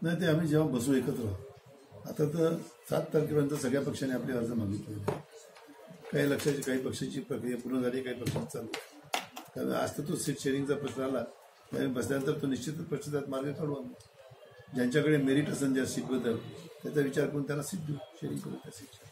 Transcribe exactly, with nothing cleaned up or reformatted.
नाही, ते आम्ही जेव्हा बसू एकत्र. आता तर सात तारखेपर्यंत सगळ्या पक्षांनी आपले अर्ज मागितले. काही लक्षाची काही पक्षाची प्रक्रिया पूर्ण झाली, काही पक्षांची चालू. त्यामुळे आज तर तो सीट शेअरिंगचा प्रश्न आला, त्यामुळे बसल्यानंतर तो निश्चितच पक्षात मार्ग काढू आम्ही. ज्यांच्याकडे मेरिट असेल ज्या सीटबद्दल त्याचा विचार करून त्यांना सीट देऊ, शेअरिंग करू त्या सीटची.